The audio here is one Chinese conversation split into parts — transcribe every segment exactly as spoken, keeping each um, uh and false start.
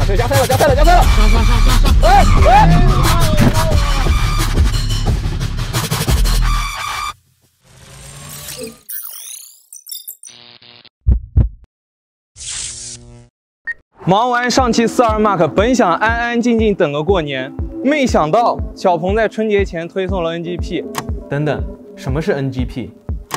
可以加塞了，加塞了，加塞了！上上上上上！哎哎！忙完上期四二 Mark， 本想安安静静等个过年，没想到小鹏在春节前推送了 N G P。 等等，什么是 N G P？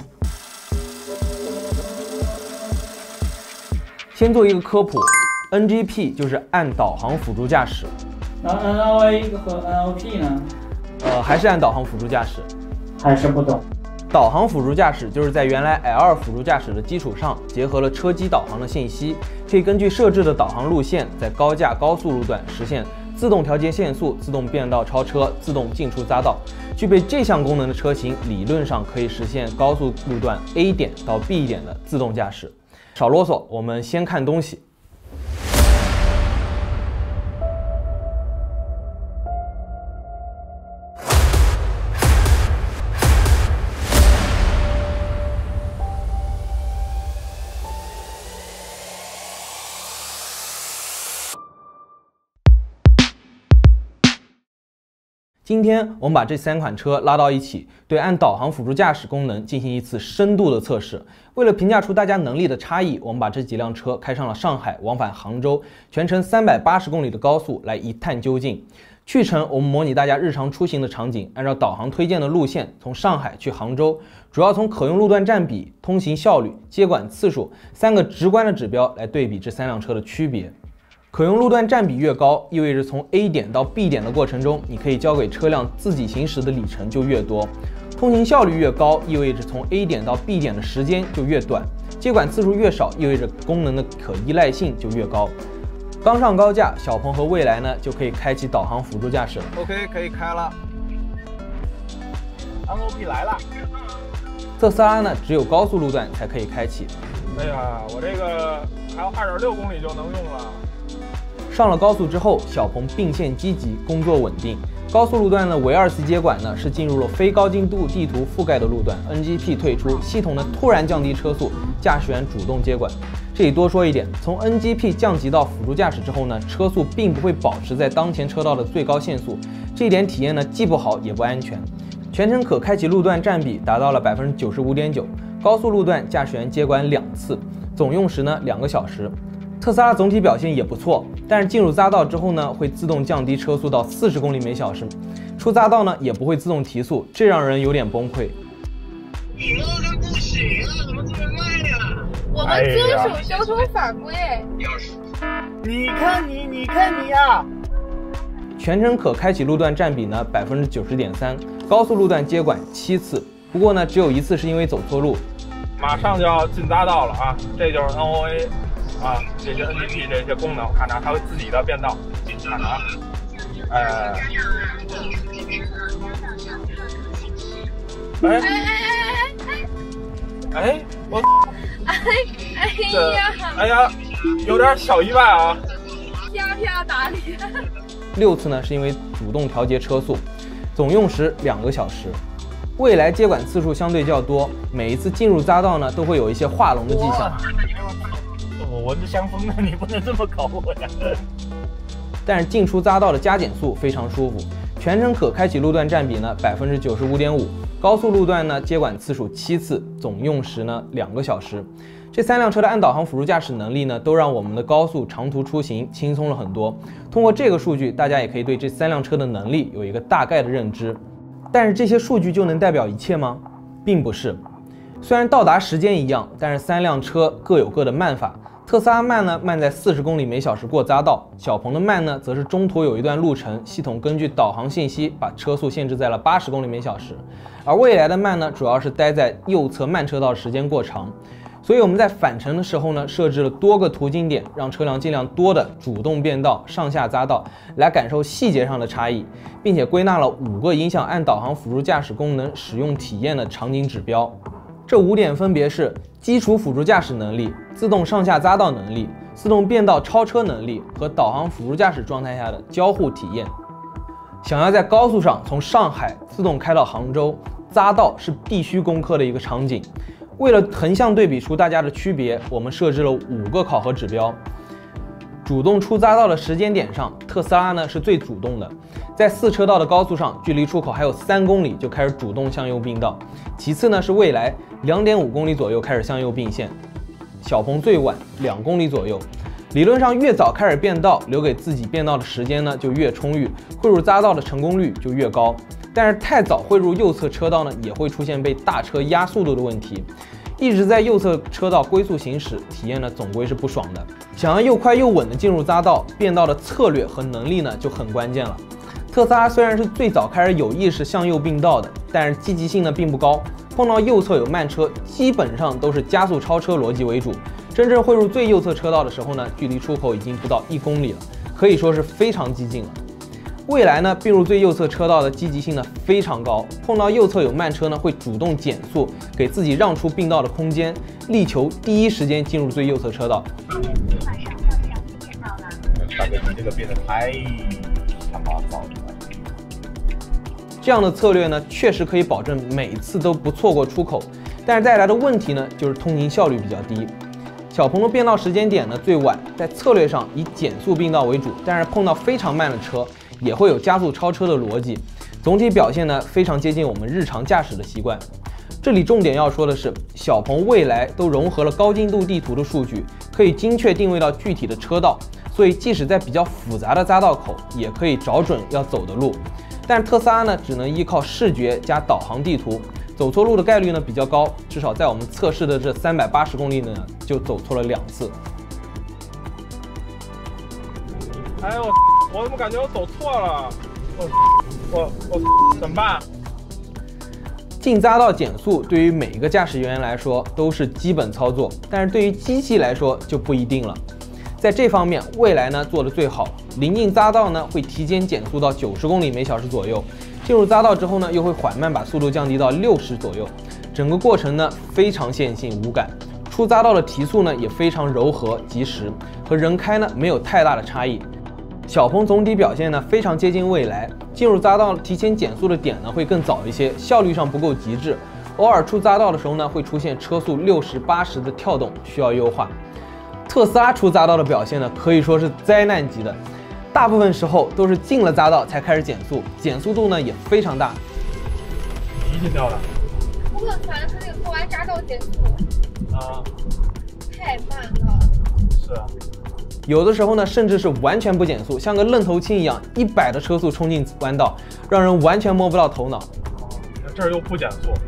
先做一个科普 ，N G P 就是按导航辅助驾驶。 那 N L A 和 N L P 呢？ 呃，还是按导航辅助驾驶。 还是不懂。 导航辅助驾驶就是在原来 L 二 辅助驾驶的基础上，结合了车机导航的信息，可以根据设置的导航路线，在高架高速路段实现自动调节限速、自动变道超车、自动进出匝道。具备这项功能的车型，理论上可以实现高速路段 A 点到 B 点的自动驾驶。少啰嗦，我们先看东西。今天我们把这三款车拉到一起，对按导航辅助驾驶功能进行一次深度的测试。为了评价出大家能力的差异，我们把这几辆车开上了上海往返杭州全程三百八十公里的高速来一探究竟。去程我们模拟大家日常出行的场景，按照导航推荐的路线从上海去杭州，主要从可用路段占比、通行效率、接管次数三个直观的指标来对比这三辆车的区别。可用路段占比越高，意味着从 A 点到 B 点的过程中，你可以交给车辆自己行驶的里程就越多；通行效率越高，意味着从 A 点到 B 点的时间就越短；接管次数越少，意味着功能的可依赖性就越高。刚上高架，小鹏和蔚来呢就可以开启导航辅助驾驶了。 OK， 可以开了。N O P 来了。 特斯拉呢只有高速路段才可以开启。 哎呀，我这个还有 二点六公里就能用了。 上了高速之后，小鹏并线积极，工作稳定。高速路段呢，唯二 C 接管呢是进入了非高精度地图覆盖的路段 ，N G P 退出，系统呢突然降低车速，驾驶员主动接管。这里多说一点，从 N G P 降级到辅助驾驶之后呢，车速并不会保持在当前车道的最高限速，这一点体验呢既不好也不安全。全程可开启路段占比达到了 百分之九十五点九， 高速路段驾驶员接管两次，总用时呢两个小时。特斯拉总体表现也不错，但是进入匝道之后呢，会自动降低车速到四十公里每小时，出匝道呢也不会自动提速，这让人有点崩溃。 你那个不行啊，怎么这么慢呀？ 我们遵守交通法规。 你看你，你看你啊！ 全程可开启路段占比呢 百分之九十点三， 高速路段接管七次，不过呢只有一次是因为走错路。 马上就要进匝道了啊，这就是 N O A。啊，这些 N G P 这些功能，看着它会自己的变道，看着啊，哎，哎哎哎哎，我， 哎哎呀， 哎呀，有点小意外啊， 啪啪打脸。 六次呢是因为主动调节车速，总用时两个小时。蔚来接管次数相对较多，每一次进入匝道呢都会有一些画龙的迹象。 我闻着香风呢，你不能这么搞我呀！ 但是进出匝道的加减速非常舒服，全程可开启路段占比呢 百分之九十五点五， 高速路段呢接管次数七次，总用时呢两个小时。这三辆车的按导航辅助驾驶能力呢，都让我们的高速长途出行轻松了很多。通过这个数据，大家也可以对这三辆车的能力有一个大概的认知。但是这些数据就能代表一切吗？并不是。虽然到达时间一样，但是三辆车各有各的慢法。特斯拉慢呢，慢在四十公里每小时过匝道；小鹏的慢呢，则是中途有一段路程，系统根据导航信息把车速限制在了八十公里每小时。而蔚来的慢呢，主要是待在右侧慢车道时间过长。所以我们在返程的时候呢，设置了多个途经点，让车辆尽量多的主动变道、上下匝道，来感受细节上的差异，并且归纳了五个影响按导航辅助驾驶功能使用体验的场景指标。这五点分别是基础辅助驾驶能力、自动上下匝道能力、自动变道超车能力和导航辅助驾驶状态下的交互体验。想要在高速上从上海自动开到杭州，匝道是必须攻克的一个场景。为了横向对比出大家的区别，我们设置了五个考核指标。 主动出匝道的时间点上，特斯拉呢是最主动的，在四车道的高速上，距离出口还有三公里就开始主动向右并道。其次呢是蔚来，两点五公里左右开始向右并线，小鹏最晚两公里左右。理论上越早开始变道，留给自己变道的时间呢就越充裕，汇入匝道的成功率就越高。但是太早汇入右侧车道呢，也会出现被大车压速度的问题。一直在右侧车道龟速行驶，体验呢总归是不爽的。想要又快又稳的进入匝道，变道的策略和能力呢就很关键了。特斯拉虽然是最早开始有意识向右并道的，但是积极性呢并不高。碰到右侧有慢车，基本上都是加速超车逻辑为主。真正汇入最右侧车道的时候呢，距离出口已经不到一公里了，可以说是非常激进了。蔚来呢并入最右侧车道的积极性呢非常高，碰到右侧有慢车呢会主动减速，给自己让出并道的空间，力求第一时间进入最右侧车道。 大哥，你这个变得太他妈糟了。 这样的策略呢，确实可以保证每次都不错过出口，但是带来的问题呢，就是通行效率比较低。小鹏的变道时间点呢最晚，在策略上以减速并道为主，但是碰到非常慢的车，也会有加速超车的逻辑。总体表现呢非常接近我们日常驾驶的习惯。这里重点要说的是，小鹏、蔚来都融合了高精度地图的数据，可以精确定位到具体的车道，所以即使在比较复杂的匝道口，也可以找准要走的路。但特斯拉呢，只能依靠视觉加导航地图，走错路的概率呢比较高，至少在我们测试的这三百八十公里呢，就走错了两次。 哎呦，我怎么感觉我走错了？我我我怎么办？ 进匝道减速对于每一个驾驶员来说都是基本操作，但是对于机器来说就不一定了。在这方面，蔚来呢做得最好，临近匝道呢会提前减速到九十公里每小时左右，进入匝道之后呢又会缓慢把速度降低到六十左右，整个过程呢非常线性无感。出匝道的提速呢也非常柔和及时，和人开呢没有太大的差异。小鹏总体表现呢非常接近蔚来，进入匝道提前减速的点呢会更早一些，效率上不够极致，偶尔出匝道的时候呢会出现车速六十、八十的跳动，需要优化。特斯拉出匝道的表现呢可以说是灾难级的，大部分时候都是进了匝道才开始减速，减速度呢也非常大。 脾气掉了。 我很烦他那个过弯匝道减速， 啊， 太慢了。 是啊。 有的时候呢，甚至是完全不减速，像个愣头青一样，一百的车速冲进弯道，让人完全摸不到头脑。 这儿又不减速，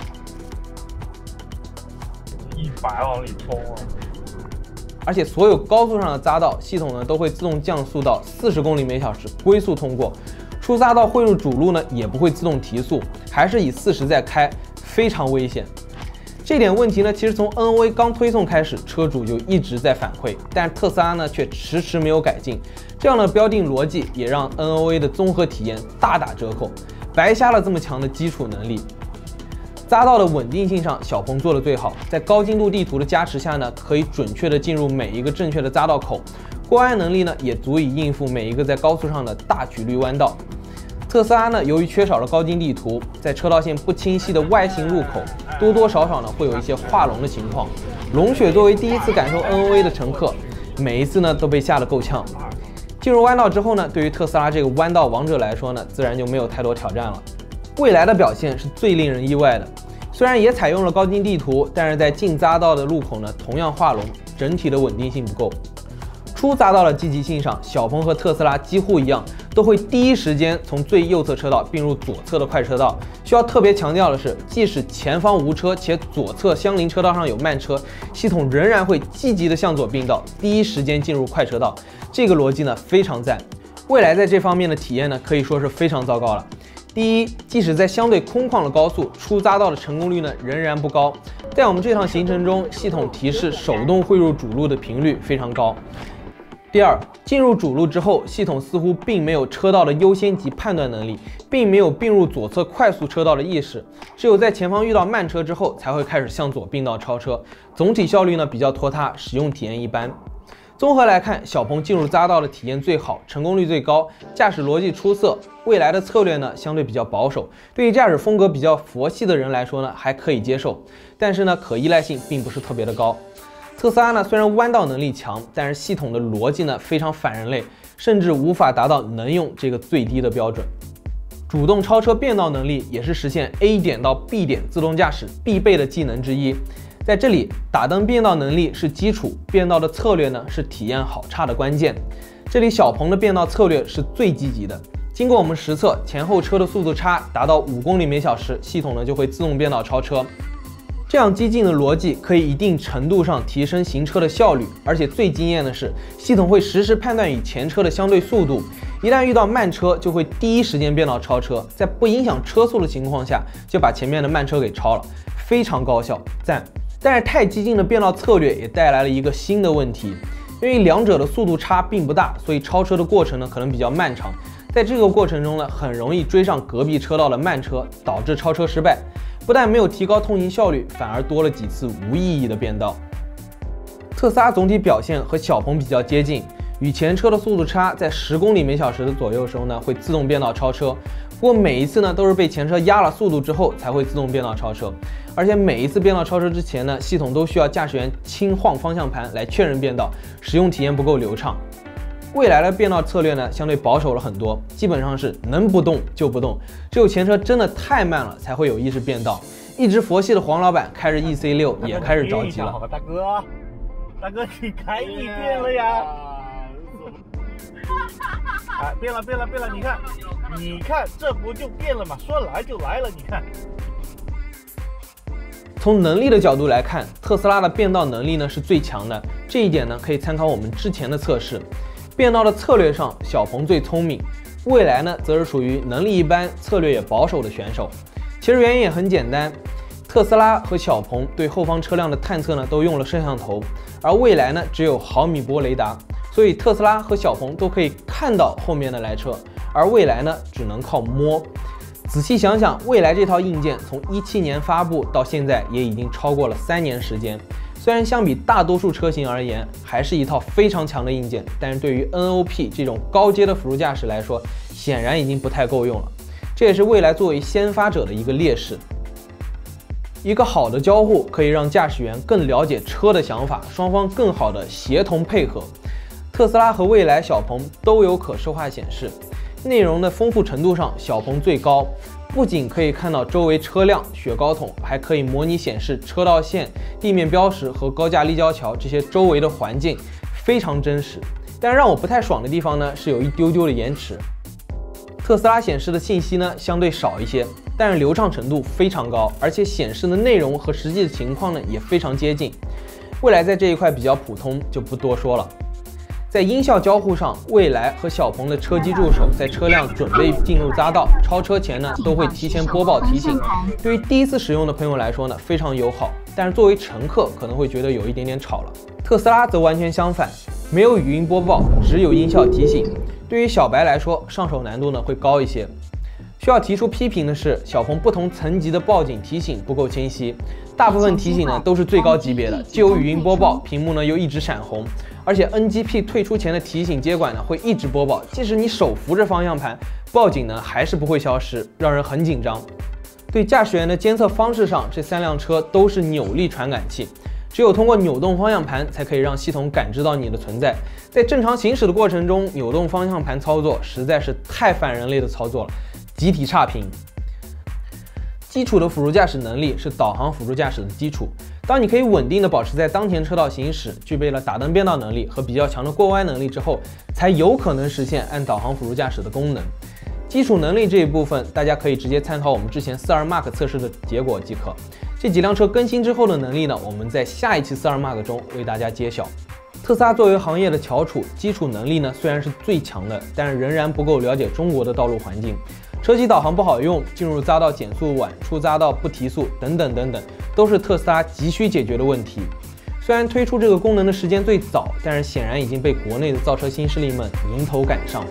一百往里冲啊！ 而且所有高速上的匝道，系统呢都会自动降速到四十公里每小时，龟速通过。出匝道汇入主路呢，也不会自动提速，还是以四十在开，非常危险。这点问题呢，其实从 N O A 刚推送开始，车主就一直在反馈，但是特斯拉呢却迟迟没有改进。这样的标定逻辑也让 N O A 的综合体验大打折扣，白瞎了这么强的基础能力。匝道的稳定性上，小鹏做的最好，在高精度地图的加持下呢，可以准确的进入每一个正确的匝道口，过弯能力呢也足以应付每一个在高速上的大曲率弯道。特斯拉呢，由于缺少了高精地图，在车道线不清晰的外形入口，多多少少呢会有一些画龙的情况。龙雪作为第一次感受 N O A 的乘客，每一次呢都被吓得够呛。进入弯道之后呢，对于特斯拉这个弯道王者来说呢，自然就没有太多挑战了。蔚来的表现是最令人意外的，虽然也采用了高精地图，但是在进匝道的路口呢，同样画龙，整体的稳定性不够。出匝道的积极性上，小鹏和特斯拉几乎一样，都会第一时间从最右侧车道并入左侧的快车道。需要特别强调的是，即使前方无车且左侧相邻车道上有慢车，系统仍然会积极的向左并道，第一时间进入快车道。这个逻辑呢非常赞。蔚来在这方面的体验呢可以说是非常糟糕了。第一，即使在相对空旷的高速，出匝道的成功率呢仍然不高。在我们这趟行程中，系统提示手动汇入主路的频率非常高。第二，进入主路之后，系统似乎并没有车道的优先级判断能力，并没有并入左侧快速车道的意识，只有在前方遇到慢车之后，才会开始向左并道超车。总体效率呢比较拖沓，使用体验一般。综合来看，小鹏进入匝道的体验最好，成功率最高，驾驶逻辑出色。蔚来的策略呢相对比较保守，对于驾驶风格比较佛系的人来说呢还可以接受，但是呢可依赖性并不是特别的高。 特斯拉呢虽然弯道能力强，但是系统的逻辑呢非常反人类，甚至无法达到能用这个最低的标准。主动超车变道能力也是实现 A 点到 B 点自动驾驶必备的技能之一。在这里，打灯变道能力是基础，变道的策略呢是体验好差的关键。这里小鹏的变道策略是最积极的。经过我们实测，前后车的速度差达到五公里每小时，系统呢就会自动变道超车。这样激进的逻辑可以一定程度上提升行车的效率，而且最惊艳的是，系统会实时判断与前车的相对速度，一旦遇到慢车，就会第一时间变道超车，在不影响车速的情况下，就把前面的慢车给超了，非常高效，赞！但是太激进的变道策略也带来了一个新的问题，因为两者的速度差并不大，所以超车的过程呢可能比较漫长，在这个过程中呢，很容易追上隔壁车道的慢车，导致超车失败。不但没有提高通行效率，反而多了几次无意义的变道。特斯拉总体表现和小鹏比较接近，与前车的速度差在十公里每小时的左右时候呢，会自动变道超车。不过每一次呢，都是被前车压了速度之后才会自动变道超车，而且每一次变道超车之前呢，系统都需要驾驶员轻晃方向盘来确认变道，使用体验不够流畅。未来的变道策略呢，相对保守了很多，基本上是能不动就不动，只有前车真的太慢了，才会有意识变道。一直佛系的黄老板开着 E C 六也开始着急了。 大哥，大哥，你开一遍了呀！啊，变了变了变了！你看，你看，这不就变了吗？说来就来了，你看。 从能力的角度来看，特斯拉的变道能力呢是最强的，这一点呢可以参考我们之前的测试。变道的策略上，小鹏最聪明，蔚来呢则是属于能力一般、策略也保守的选手。其实原因也很简单，特斯拉和小鹏对后方车辆的探测呢都用了摄像头，而蔚来呢只有毫米波雷达，所以特斯拉和小鹏都可以看到后面的来车，而蔚来呢只能靠摸。仔细想想，蔚来这套硬件从一七年发布到现在也已经超过了三年时间。虽然相比大多数车型而言，还是一套非常强的硬件，但是对于 N O P 这种高阶的辅助驾驶来说，显然已经不太够用了。这也是蔚来作为先发者的一个劣势。一个好的交互可以让驾驶员更了解车的想法，双方更好的协同配合。特斯拉和蔚来、小鹏都有可视化显示，内容的丰富程度上，小鹏最高。不仅可以看到周围车辆、雪糕筒，还可以模拟显示车道线、地面标识和高架立交桥这些周围的环境，非常真实。但是让我不太爽的地方呢，是有一丢丢的延迟。特斯拉显示的信息呢相对少一些，但是流畅程度非常高，而且显示的内容和实际的情况呢也非常接近。蔚来在这一块比较普通，就不多说了。在音效交互上，蔚来和小鹏的车机助手在车辆准备进入匝道、超车前呢，都会提前播报提醒。对于第一次使用的朋友来说呢，非常友好，但是作为乘客可能会觉得有一点点吵了。特斯拉则完全相反，没有语音播报，只有音效提醒。对于小白来说，上手难度呢会高一些。需要提出批评的是，小鹏不同层级的报警提醒不够清晰，大部分提醒呢都是最高级别的，既有语音播报，屏幕呢又一直闪红，而且 N G P 退出前的提醒接管呢会一直播报，即使你手扶着方向盘，报警呢还是不会消失，让人很紧张。对驾驶员的监测方式上，这三辆车都是扭力传感器，只有通过扭动方向盘才可以让系统感知到你的存在。在正常行驶的过程中，扭动方向盘操作实在是太反人类的操作了，集体差评。基础的辅助驾驶能力是导航辅助驾驶的基础。当你可以稳定的保持在当前车道行驶，具备了打灯变道能力和比较强的过弯能力之后，才有可能实现按导航辅助驾驶的功能。基础能力这一部分，大家可以直接参考我们之前 四二 Mark 测试的结果即可。这几辆车更新之后的能力呢，我们在下一期 四二 Mark 中为大家揭晓。特斯拉作为行业的翘楚，基础能力呢虽然是最强的，但是仍然不够了解中国的道路环境。车机导航不好用，进入匝道减速晚，出匝道不提速，等等等等，都是特斯拉急需解决的问题。虽然推出这个功能的时间最早，但是显然已经被国内的造车新势力们迎头赶上。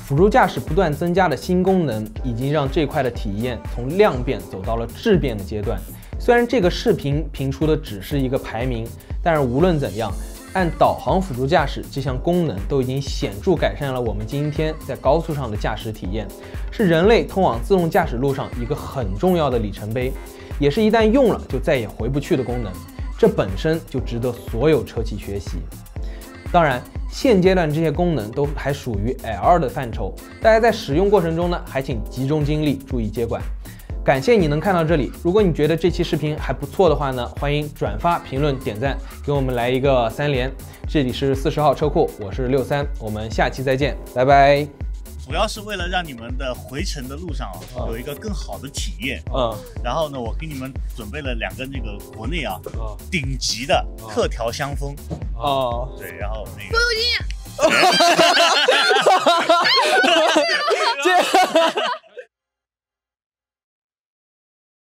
辅助驾驶不断增加的新功能，已经让这块的体验从量变走到了质变的阶段。虽然这个视频评出的只是一个排名，但是无论怎样，按导航辅助驾驶这项功能都已经显著改善了我们今天在高速上的驾驶体验，是人类通往自动驾驶路上一个很重要的里程碑，也是一旦用了就再也回不去的功能。这本身就值得所有车企学习。当然，现阶段这些功能都还属于 L 的范畴，大家在使用过程中呢，还请集中精力，注意接管。感谢你能看到这里，如果你觉得这期视频还不错的话呢，欢迎转发、评论、点赞，给我们来一个三连。这里是四十号车库，我是六三，我们下期再见，拜拜。 主要是为了让你们的回程的路上啊、嗯、有一个更好的体验。嗯，然后呢，我给你们准备了两个那个国内啊、嗯、顶级的特调香风。哦、嗯，对，然后那个。